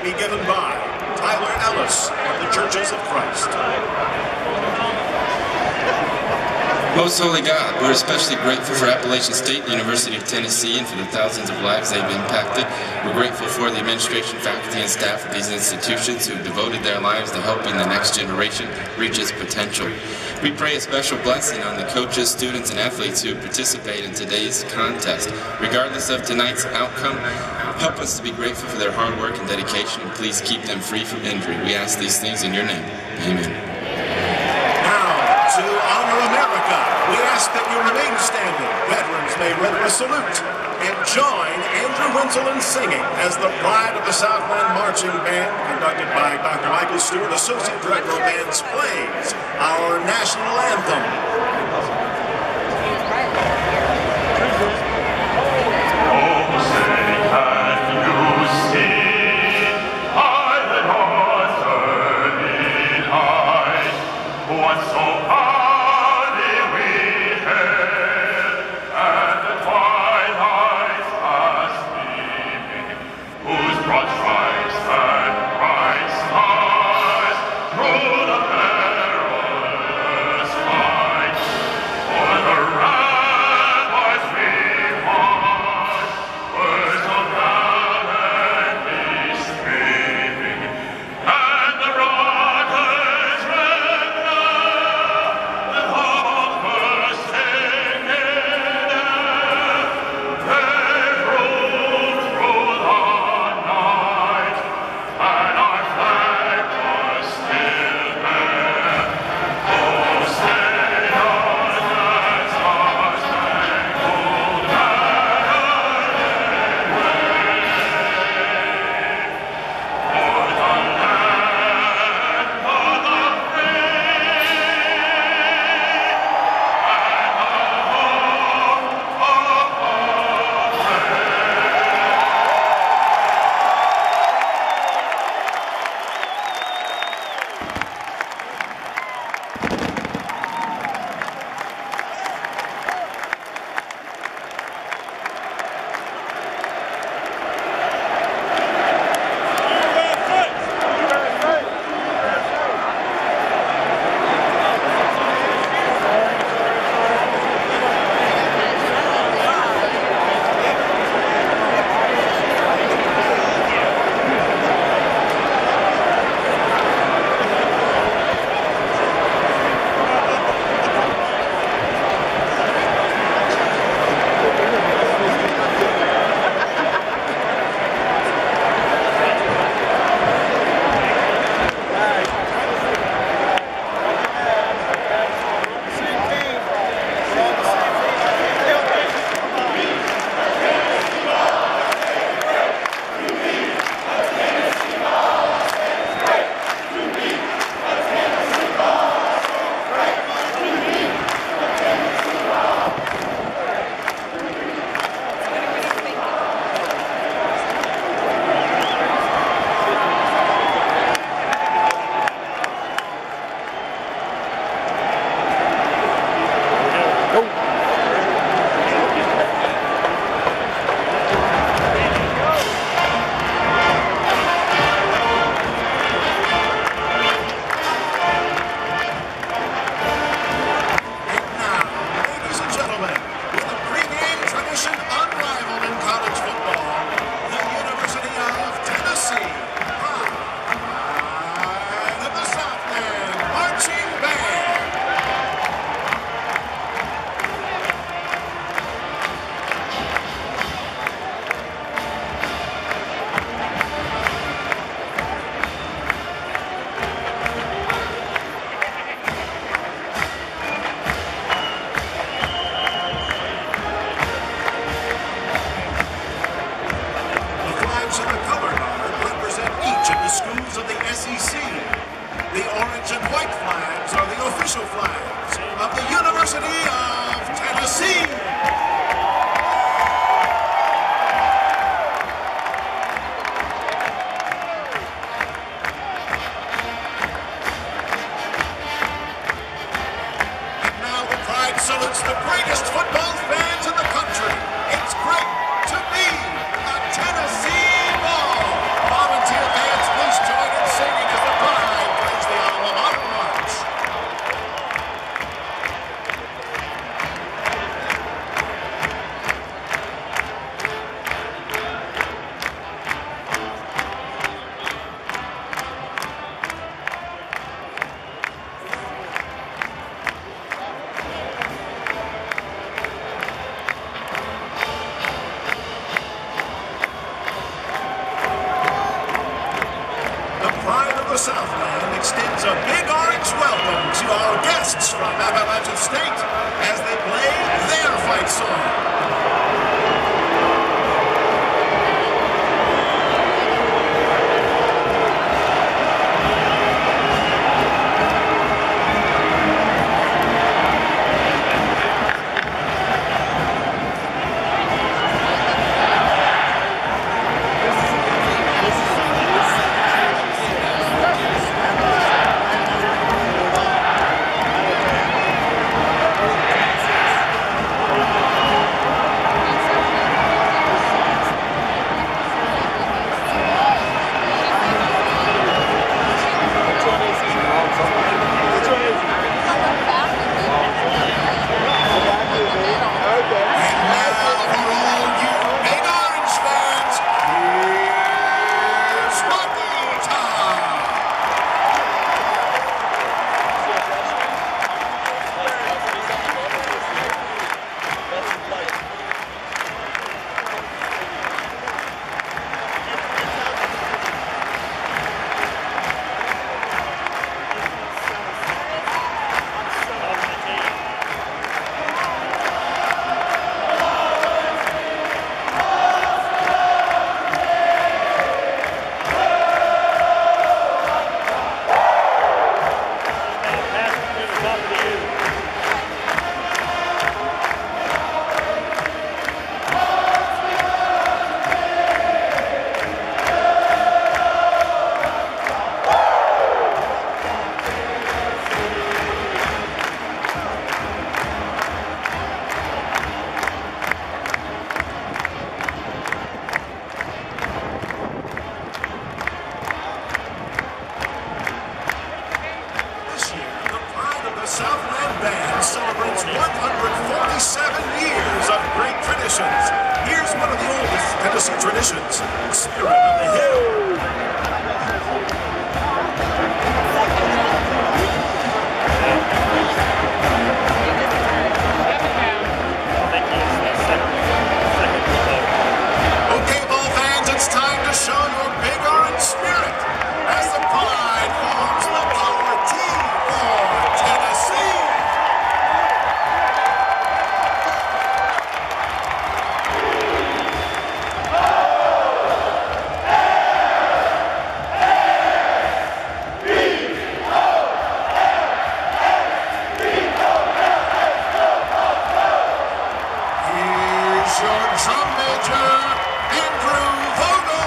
be given by Tyler Ellis of the Churches of Christ. Most Holy God, we're especially grateful for Appalachian State, the University of Tennessee, and for the thousands of lives they've impacted. We're grateful for the administration, faculty, and staff of these institutions who devoted their lives to helping the next generation reach its potential. We pray a special blessing on the coaches, students, and athletes who participate in today's contest. Regardless of tonight's outcome, help us to be grateful for their hard work and dedication, and please keep them free from injury. We ask these things in your name. Amen. To honor America, we ask that you remain standing. Veterans may render a salute and join Andrew Wenzel in singing as the Pride of the Southland Marching Band, conducted by Dr. Michael Stewart, Associate Director of Bands, plays our national anthem. the Southland extends a big orange welcome to our guests from Appalachian State as they play their fight song. Southland Band celebrates 147 years of great traditions. Here's one of the oldest Tennessee traditions, Spirit of the Hill. Okay, ball fans, it's time to show your big orange spirit as the Pride forms the power team for Tennessee. Here's your drum major, Andrew Vogel.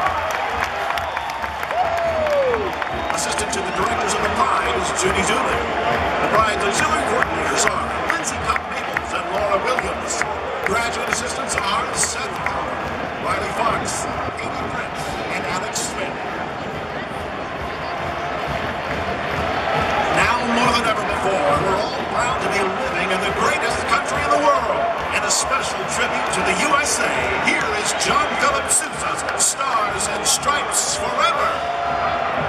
Assistant to the directors of the Pride is Judy Dooley. The Pride's auxiliary coordinators are Lindsay Cobb-Maples and Laura Williams. Graduate assistants are Seth Power, Riley Fox, Amy Prince, and Alex Smith. Now more than ever before, we're all proud to be living in the greatest country in the world. And a special tribute to the USA, here is John Philip Sousa's Stars and Stripes Forever.